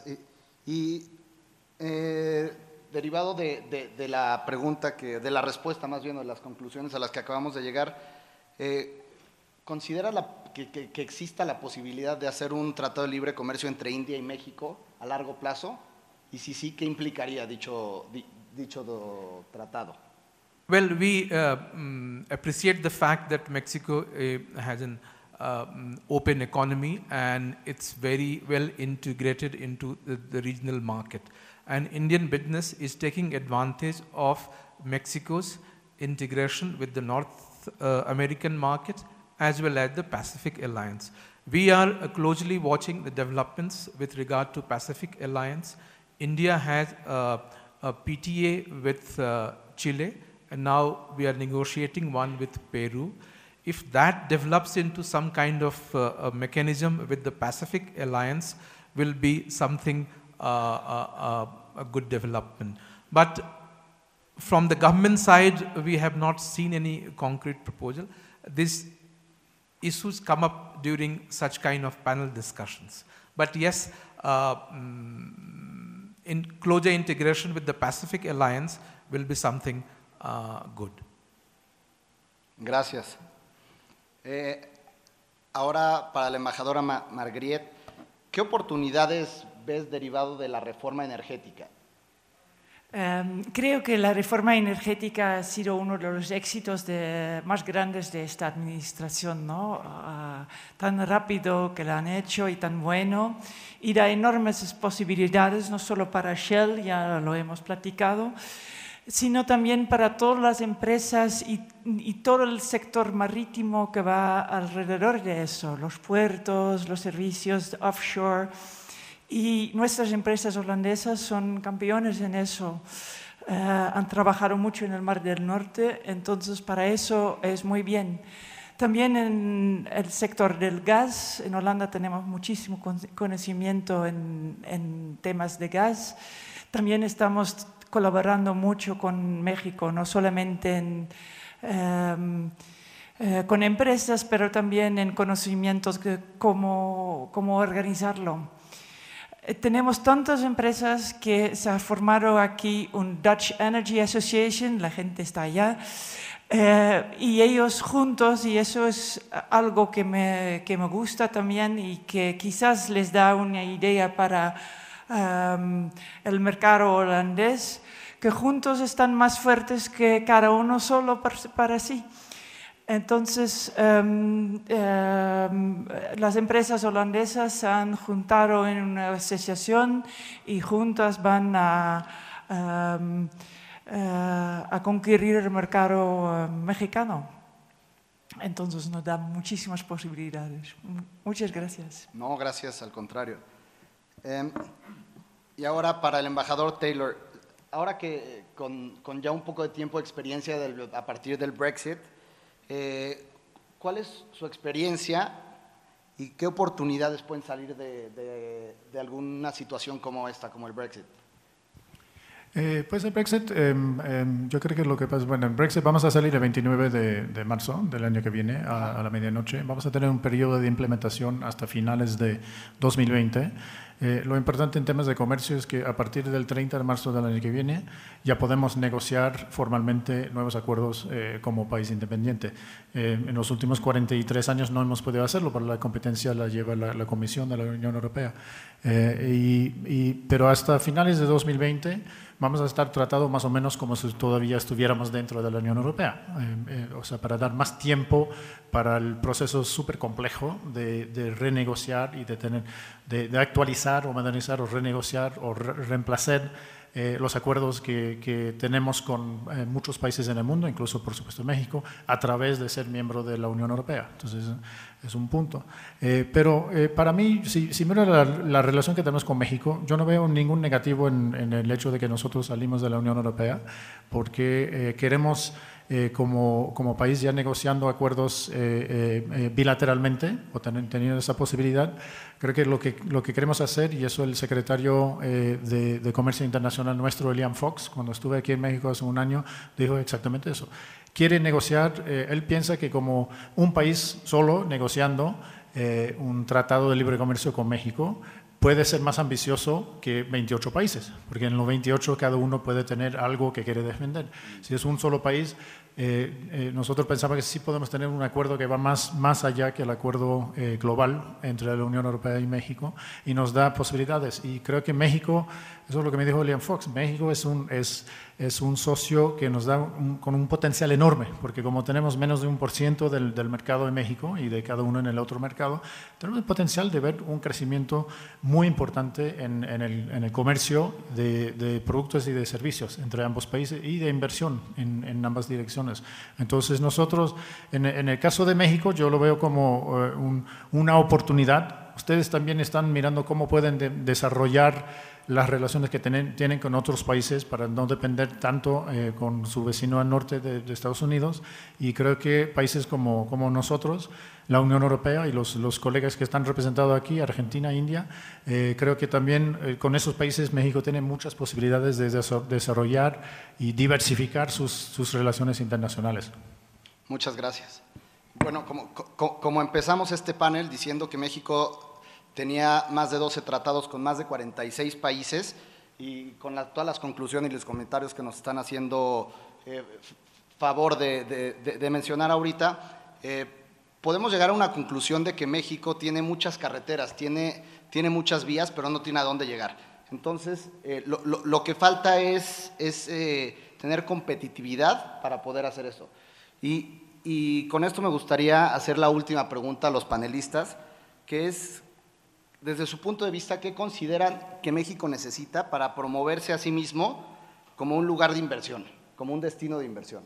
Derivado de la pregunta, de la respuesta más bien, de las conclusiones a las que acabamos de llegar, ¿considera que exista la posibilidad de hacer un tratado de libre comercio entre India y México a largo plazo? Y si sí, ¿qué implicaría dicho tratado? Well, we appreciate the fact that Mexico has an open economy and it's very well integrated into the regional market. And Indian business is taking advantage of Mexico's integration with the North American market as well as the Pacific Alliance. We are closely watching the developments with regard to Pacific Alliance. India has a PTA with Chile, and now we are negotiating one with Peru. If that develops into some kind of a mechanism with the Pacific Alliance, will be something a good development. But from the government side, we have not seen any concrete proposal. These issues come up during such kind of panel discussions. But yes, in closer integration with the Pacific Alliance will be something good. Gracias. Ahora, para la embajadora Margriet, ¿qué oportunidades ves derivado de la reforma energética? Creo que la reforma energética ha sido uno de los éxitos más grandes de esta administración, ¿no? Tan rápido que la han hecho y tan bueno, y da enormes posibilidades, no solo para Shell, ya lo hemos platicado, sino también para todas las empresas y todo el sector marítimo que va alrededor de eso, los puertos, los servicios offshore. Y nuestras empresas holandesas son campeones en eso. Han trabajado mucho en el Mar del Norte, entonces para eso es muy bien. También en el sector del gas, en Holanda tenemos muchísimo conocimiento en temas de gas. También estamos colaborando mucho con México, no solamente con empresas, pero también en conocimientos de cómo organizarlo. Tenemos tantas empresas que se ha formado aquí un Dutch Energy Association, la gente está allá, y ellos juntos, y eso es algo que me gusta también y que quizás les da una idea para el mercado holandés, que juntos están más fuertes que cada uno solo para sí. Entonces, las empresas holandesas se han juntado en una asociación y juntas van a conquistar el mercado mexicano. Entonces nos da muchísimas posibilidades. Muchas gracias. No, gracias, al contrario. Y ahora para el embajador Taylor, ahora que con ya un poco de tiempo de experiencia a partir del Brexit, ¿cuál es su experiencia y qué oportunidades pueden salir de alguna situación como esta, como el Brexit? Pues el Brexit, yo creo que lo que pasa, bueno, el Brexit vamos a salir el 29 de marzo del año que viene a la medianoche. Vamos a tener un periodo de implementación hasta finales de 2020. Lo importante en temas de comercio es que a partir del 30 de marzo del año que viene ya podemos negociar formalmente nuevos acuerdos como país independiente. En los últimos 43 años no hemos podido hacerlo, porque la competencia la lleva la Comisión de la Unión Europea. Pero hasta finales de 2020 vamos a estar tratados más o menos como si todavía estuviéramos dentro de la Unión Europea. O sea, para dar más tiempo para el proceso súper complejo de renegociar y de actualizar o modernizar o renegociar o reemplazar los acuerdos que tenemos con muchos países en el mundo, incluso por supuesto México, a través de ser miembro de la Unión Europea. Entonces es un punto. Pero para mí, si miro la relación que tenemos con México, yo no veo ningún negativo en el hecho de que nosotros salimos de la Unión Europea, porque queremos como país ya negociando acuerdos bilateralmente o teniendo esa posibilidad. Creo que lo que queremos hacer, y eso el secretario de Comercio Internacional nuestro, Liam Fox, cuando estuve aquí en México hace un año, dijo exactamente eso. Quiere negociar, él piensa que como un país solo negociando un tratado de libre comercio con México puede ser más ambicioso que 28 países, porque en los 28 cada uno puede tener algo que quiere defender. Si es un solo país, nosotros pensamos que sí podemos tener un acuerdo que va más allá que el acuerdo global entre la Unión Europea y México, y nos da posibilidades. Y creo que México, eso es lo que me dijo Liam Fox, México es un socio que nos da con un potencial enorme, porque como tenemos menos de 1% del mercado de México y de cada uno en el otro mercado, tenemos el potencial de ver un crecimiento muy importante en el comercio de productos y de servicios entre ambos países y de inversión en ambas direcciones. Entonces nosotros, en el caso de México, yo lo veo como una oportunidad. Ustedes también están mirando cómo pueden desarrollar las relaciones que tienen con otros países para no depender tanto con su vecino al norte de Estados Unidos, y creo que países como nosotros, la Unión Europea y los colegas que están representados aquí, Argentina, India, creo que también con esos países México tiene muchas posibilidades de desarrollar y diversificar sus relaciones internacionales. Muchas gracias. Bueno, como empezamos este panel diciendo que México tenía más de 12 tratados con más de 46 países, y con todas las conclusiones y los comentarios que nos están haciendo favor de mencionar ahorita, podemos llegar a una conclusión de que México tiene muchas carreteras, tiene muchas vías, pero no tiene a dónde llegar. Entonces, lo que falta es tener competitividad para poder hacer eso. Y con esto me gustaría hacer la última pregunta a los panelistas, que es, desde su punto de vista, ¿qué consideran que México necesita para promoverse a sí mismo como un lugar de inversión, como un destino de inversión?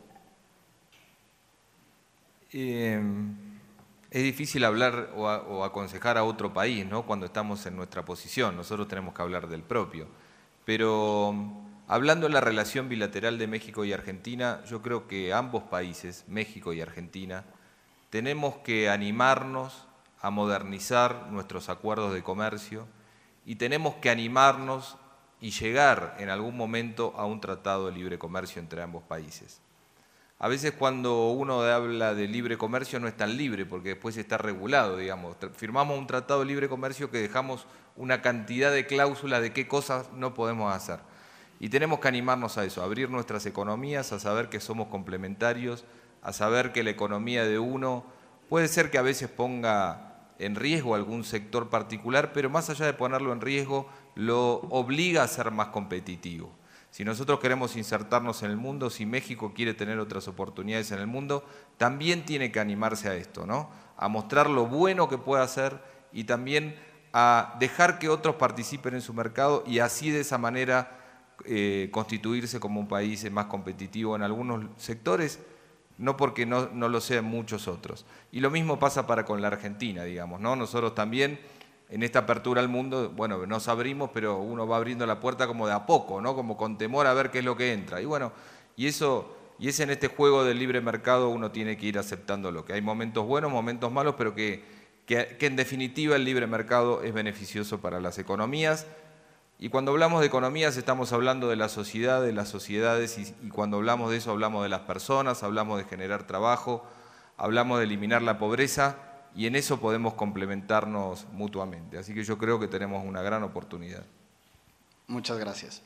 Es difícil hablar o aconsejar a otro país, ¿no?, cuando estamos en nuestra posición. Nosotros tenemos que hablar del propio. Pero hablando de la relación bilateral de México y Argentina, yo creo que ambos países, México y Argentina, tenemos que animarnos a modernizar nuestros acuerdos de comercio, y tenemos que animarnos y llegar en algún momento a un tratado de libre comercio entre ambos países. A veces cuando uno habla de libre comercio no es tan libre porque después está regulado, digamos. Firmamos un tratado de libre comercio que dejamos una cantidad de cláusulas de qué cosas no podemos hacer. Y tenemos que animarnos a eso, a abrir nuestras economías, a saber que somos complementarios, a saber que la economía de uno puede ser que a veces ponga en riesgo algún sector particular, pero más allá de ponerlo en riesgo, lo obliga a ser más competitivo. Si nosotros queremos insertarnos en el mundo, si México quiere tener otras oportunidades en el mundo, también tiene que animarse a esto, ¿no? A mostrar lo bueno que puede hacer y también a dejar que otros participen en su mercado y así de esa manera constituirse como un país más competitivo en algunos sectores, no porque no lo sean muchos otros. Y lo mismo pasa con la Argentina, digamos, ¿no? Nosotros también, en esta apertura al mundo, bueno, nos abrimos, pero uno va abriendo la puerta como de a poco, ¿no? Como con temor a ver qué es lo que entra. Y bueno, y es en este juego del libre mercado uno tiene que ir aceptando lo que hay momentos buenos, momentos malos, pero que en definitiva el libre mercado es beneficioso para las economías. Y cuando hablamos de economías estamos hablando de la sociedad, de las sociedades, y cuando hablamos de eso hablamos de las personas, hablamos de generar trabajo, hablamos de eliminar la pobreza, y en eso podemos complementarnos mutuamente. Así que yo creo que tenemos una gran oportunidad. Muchas gracias.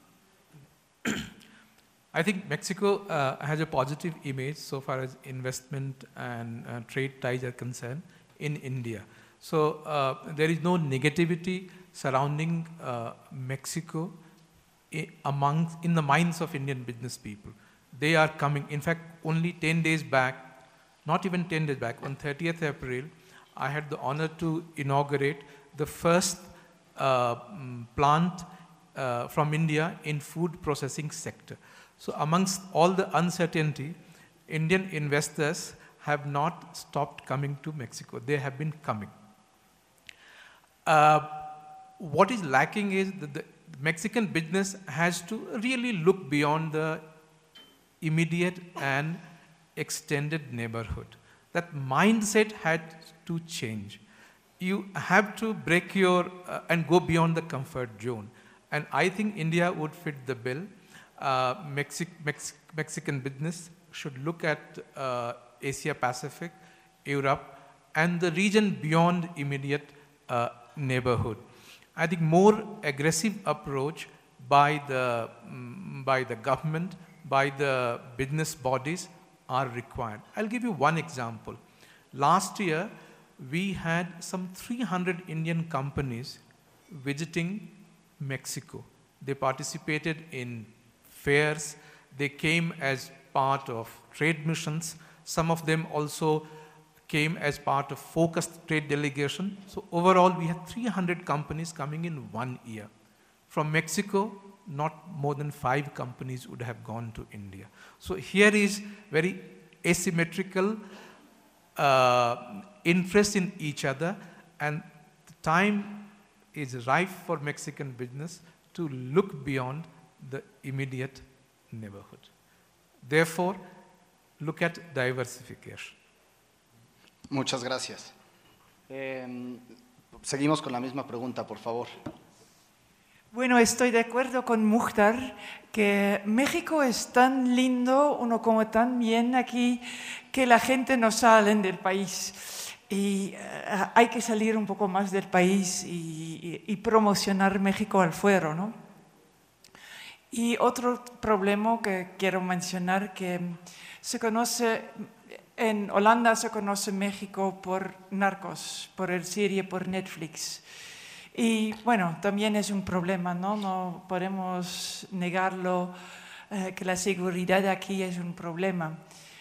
I think Mexico has a positive image so far as investment and trade ties are concerned in India. So there is no negativity surrounding Mexico in the minds of Indian business people. They are coming. In fact, only 10 days back, not even 10 days back, on 30th April, I had the honor to inaugurate the first plant from India in food processing sector. So amongst all the uncertainty, Indian investors have not stopped coming to Mexico. They have been coming. What is lacking is that the Mexican business has to really look beyond the immediate and extended neighborhood. That mindset had to change. You have to break and go beyond the comfort zone. And I think India would fit the bill. Mexican business should look at Asia Pacific, Europe, and the region beyond immediate neighborhood. I think more aggressive approach by the government, by the business bodies are required. I'll give you one example. Last year, we had some 300 Indian companies visiting Mexico. They participated in fairs. They came as part of trade missions. Some of them also came as part of focused trade delegation. So overall, we had 300 companies coming in 1 year. From Mexico, not more than 5 companies would have gone to India. So here is very asymmetrical interest in each other, and the time is ripe for Mexican business to look beyond the immediate neighborhood. Therefore, look at diversification. Muchas gracias. Seguimos con la misma pregunta, por favor. Bueno, estoy de acuerdo con Mukhtar que México es tan lindo, uno come tan bien aquí, que la gente no sale del país. Y hay que salir un poco más del país y promocionar México al fuera, ¿no? Y otro problema que quiero mencionar, que se conoce, en Holanda se conoce México por Narcos, por el serie, por Netflix. Y bueno, también es un problema, ¿no? No podemos negarlo, que la seguridad aquí es un problema.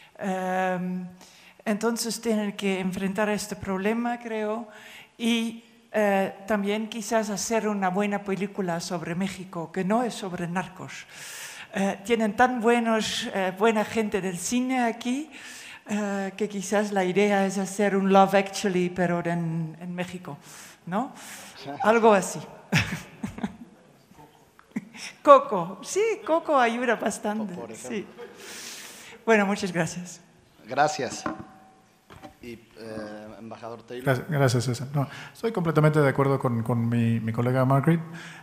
Entonces tienen que enfrentar este problema, creo, y también quizás hacer una buena película sobre México, que no es sobre narcos. Tienen tan buena gente del cine aquí, que quizás la idea es hacer un Love Actually, pero en México, ¿no? Algo así. Coco, sí, Coco ayuda bastante. Sí. Bueno, muchas gracias. Gracias. Y embajador Taylor. Gracias, César. No, estoy completamente de acuerdo con mi colega Margaret.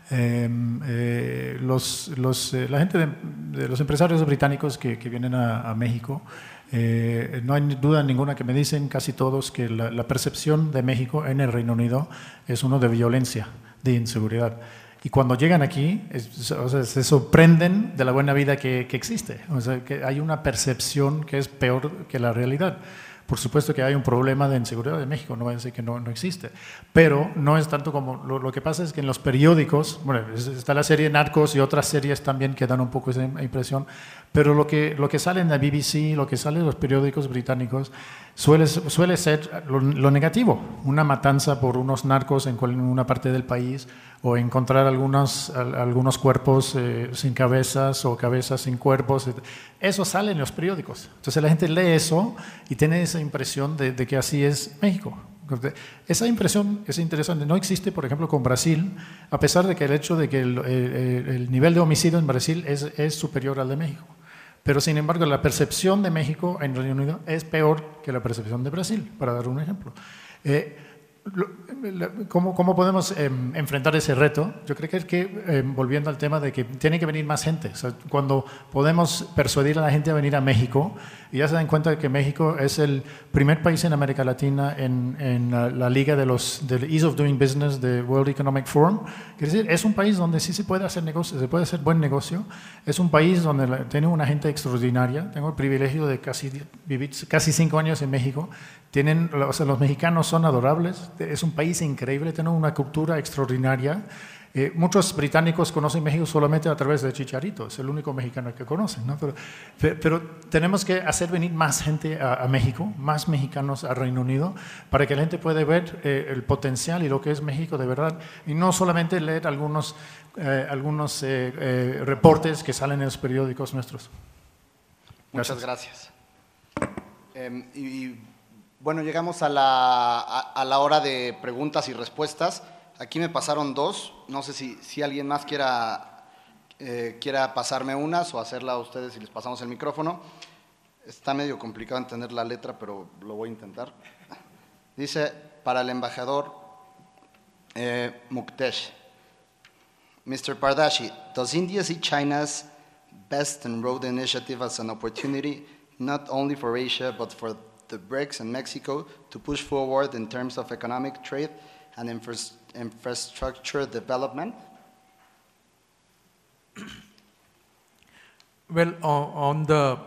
La gente de los empresarios británicos que vienen a México, no hay duda ninguna que me dicen casi todos que la percepción de México en el Reino Unido es uno de violencia, de inseguridad. Y cuando llegan aquí, o sea, se sorprenden de la buena vida que existe. O sea, que hay una percepción que es peor que la realidad. Por supuesto que hay un problema de inseguridad en México, no voy a decir que no existe, pero no es tanto como lo que pasa es que en los periódicos, bueno, está la serie Narcos y otras series también que dan un poco esa impresión, pero lo que sale en la BBC, lo que sale en los periódicos británicos, suele ser lo negativo, una matanza por unos narcos en una parte del país, o encontrar algunos cuerpos sin cabezas o cabezas sin cuerpos. Eso sale en los periódicos. Entonces la gente lee eso y tiene esa impresión de que así es México. Esa impresión es interesante. No existe, por ejemplo, con Brasil, a pesar de que el hecho de que el nivel de homicidio en Brasil es superior al de México. Pero, sin embargo, la percepción de México en Reino Unido es peor que la percepción de Brasil, para dar un ejemplo. ¿Cómo podemos enfrentar ese reto? Yo creo que volviendo al tema de que tiene que venir más gente. O sea, cuando podemos persuadir a la gente a venir a México, y ya se dan cuenta de que México es el primer país en América Latina en la liga del Ease of Doing Business de World Economic Forum. Quiere decir, es un país donde sí se puede hacer negocio, se puede hacer buen negocio. Es un país donde tiene una gente extraordinaria. Tengo el privilegio de vivir casi 5 años en México. O sea, los mexicanos son adorables, es un país increíble, tiene una cultura extraordinaria. Muchos británicos conocen México solamente a través de Chicharito, es el único mexicano que conocen, ¿no? Pero tenemos que hacer venir más gente a México, más mexicanos a Reino Unido, para que la gente pueda ver el potencial y lo que es México de verdad, y no solamente leer algunos reportes que salen en los periódicos nuestros. Muchas gracias. Bueno, llegamos a la hora de preguntas y respuestas. Aquí me pasaron 2. No sé si alguien más quiera pasarme unas o hacerla a ustedes si les pasamos el micrófono. Está medio complicado entender la letra, pero lo voy a intentar. Dice, para el embajador Muktesh. Mr. Pardashi, does India see China's Belt and Road Initiative as an opportunity not only for Asia but for the BRICS and Mexico to push forward in terms of economic trade and infrastructure development? Well, on the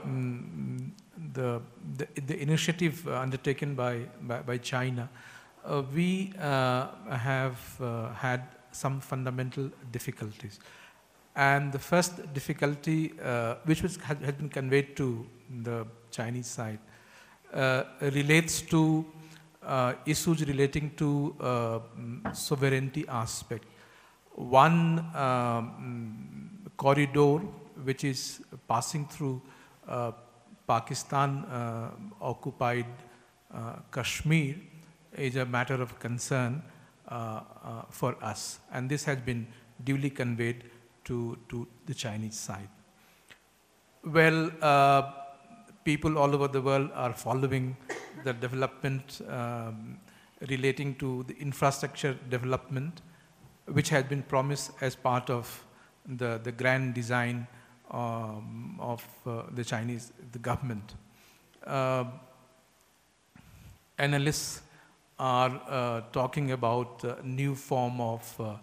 initiative undertaken by China, we have had some fundamental difficulties. And the first difficulty, which has been conveyed to the Chinese side, relates to issues relating to sovereignty aspect. One corridor which is passing through Pakistan occupied Kashmir is a matter of concern for us, and this has been duly conveyed to the Chinese side. Well, people all over the world are following the development relating to the infrastructure development, which has been promised as part of the grand design of the government. Analysts are talking about a new form of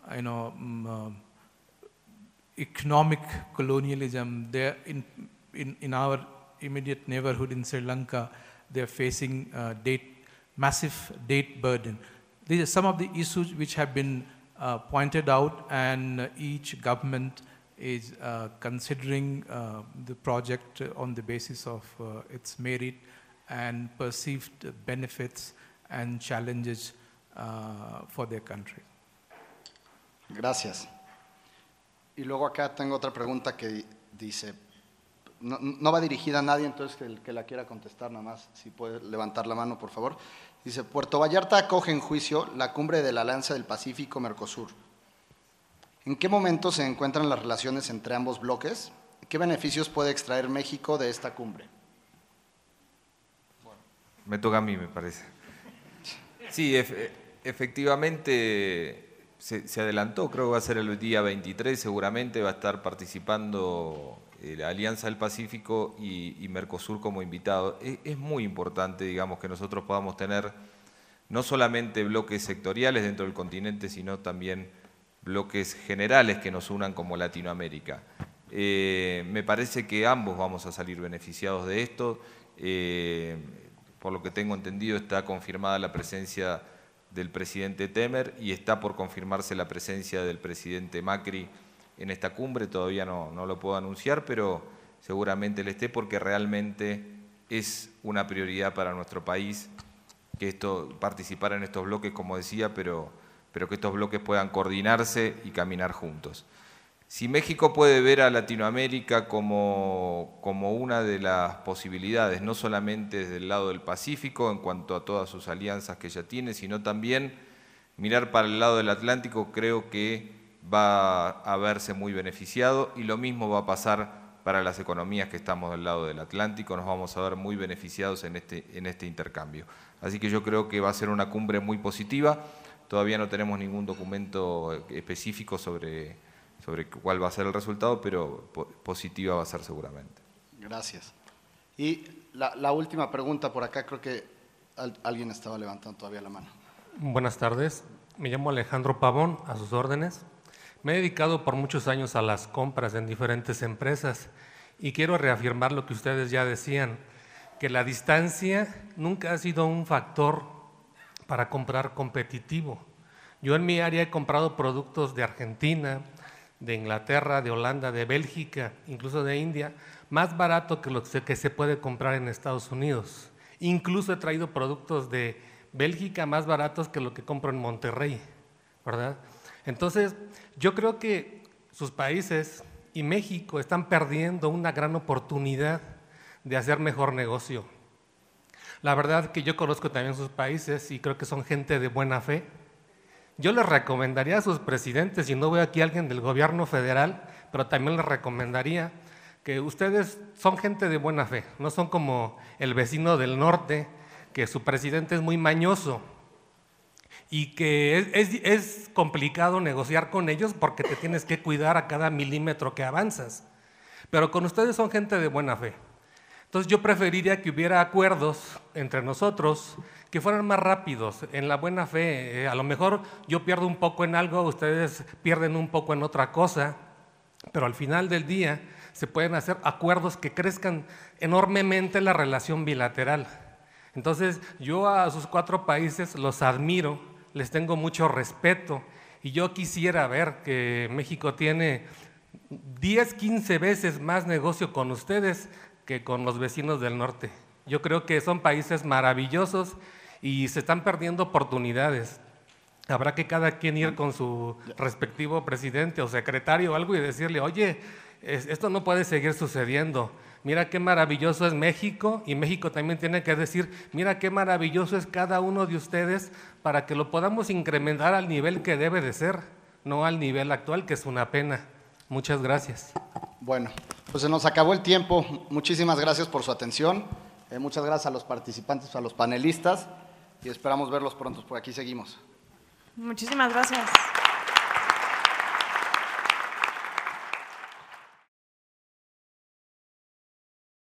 economic colonialism. There in our immediate neighborhood in Sri Lanka, they are facing massive debt burden. These are some of the issues which have been pointed out, and each government is considering the project on the basis of its merit and perceived benefits and challenges for their country. Gracias. Y luego acá tengo otra pregunta que dice, no va dirigida a nadie, entonces el que la quiera contestar nada más, si puede levantar la mano, por favor. Dice, Puerto Vallarta acoge en juicio la cumbre de la Alianza del Pacífico Mercosur. ¿En qué momento se encuentran las relaciones entre ambos bloques? ¿Qué beneficios puede extraer México de esta cumbre? Me toca a mí, me parece. Sí, efectivamente se adelantó, creo que va a ser el día 23, seguramente va a estar participando la Alianza del Pacífico y Mercosur como invitado. Es muy importante, digamos, que nosotros podamos tener no solamente bloques sectoriales dentro del continente, sino también bloques generales que nos unan como Latinoamérica. Me parece que ambos vamos a salir beneficiados de esto. Por lo que tengo entendido, está confirmada la presencia del presidente Temer y está por confirmarse la presencia del presidente Macri en esta cumbre. Todavía no lo puedo anunciar, pero seguramente él esté, porque realmente es una prioridad para nuestro país que participar en estos bloques, como decía, pero que estos bloques puedan coordinarse y caminar juntos. Si México puede ver a Latinoamérica como una de las posibilidades, no solamente desde el lado del Pacífico en cuanto a todas sus alianzas que ya tiene, sino también mirar para el lado del Atlántico, creo que va a verse muy beneficiado, y lo mismo va a pasar para las economías que estamos del lado del Atlántico, nos vamos a ver muy beneficiados en este intercambio. Así que yo creo que va a ser una cumbre muy positiva. Todavía no tenemos ningún documento específico sobre cuál va a ser el resultado, pero positiva va a ser seguramente. Gracias. Y la última pregunta por acá, creo que alguien estaba levantando todavía la mano. Buenas tardes, me llamo Alejandro Pavón, a sus órdenes. Me he dedicado por muchos años a las compras en diferentes empresas y quiero reafirmar lo que ustedes ya decían, que la distancia nunca ha sido un factor para comprar competitivo. Yo en mi área he comprado productos de Argentina, de Inglaterra, de Holanda, de Bélgica, incluso de India, más barato que lo que se puede comprar en Estados Unidos. Incluso he traído productos de Bélgica más baratos que lo que compro en Monterrey, ¿verdad? Entonces, yo creo que sus países y México están perdiendo una gran oportunidad de hacer mejor negocio. La verdad que yo conozco también sus países y creo que son gente de buena fe. Yo les recomendaría a sus presidentes, y no veo aquí a alguien del gobierno federal, pero también les recomendaría que ustedes son gente de buena fe, no son como el vecino del norte, que su presidente es muy mañoso y que es complicado negociar con ellos porque te tienes que cuidar a cada milímetro que avanzas. Pero con ustedes son gente de buena fe. Entonces yo preferiría que hubiera acuerdos entre nosotros que fueran más rápidos, en la buena fe. A lo mejor yo pierdo un poco en algo, ustedes pierden un poco en otra cosa, pero al final del día se pueden hacer acuerdos que crezcan enormemente la relación bilateral. Entonces yo a sus 4 países los admiro, les tengo mucho respeto y yo quisiera ver que México tiene 10, 15 veces más negocio con ustedes que con los vecinos del norte. Yo creo que son países maravillosos y se están perdiendo oportunidades. Habrá que cada quien ir con su respectivo presidente o secretario o algo y decirle, oye, esto no puede seguir sucediendo. Mira qué maravilloso es México, y México también tiene que decir, mira qué maravilloso es cada uno de ustedes, para que lo podamos incrementar al nivel que debe de ser, no al nivel actual, que es una pena. Muchas gracias. Bueno, pues se nos acabó el tiempo. Muchísimas gracias por su atención. Muchas gracias a los participantes, a los panelistas, y esperamos verlos pronto. Por aquí seguimos. Muchísimas gracias.